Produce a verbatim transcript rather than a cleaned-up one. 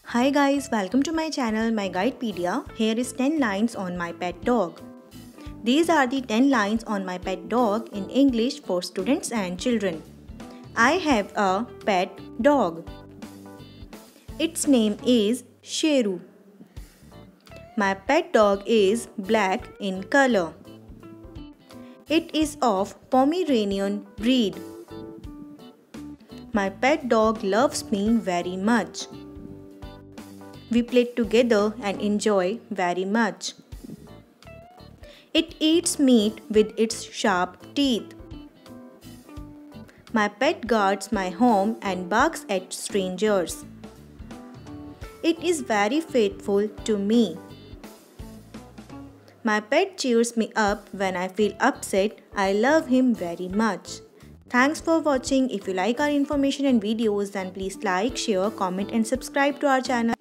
Hi guys, welcome to my channel My Guidepedia. Here is ten lines on my pet dog. These are the ten lines on my pet dog in English for students and children. I have a pet dog. Its name is Sheru. My pet dog is black in color. It is of Pomeranian breed. My pet dog loves me very much. We play together and enjoy very much. It eats meat with its sharp teeth. My pet guards my home and barks at strangers. It is very faithful to me. My pet cheers me up when I feel upset. I love him very much. Thanks for watching. If you like our information and videos, then please like, share, comment and subscribe to our channel.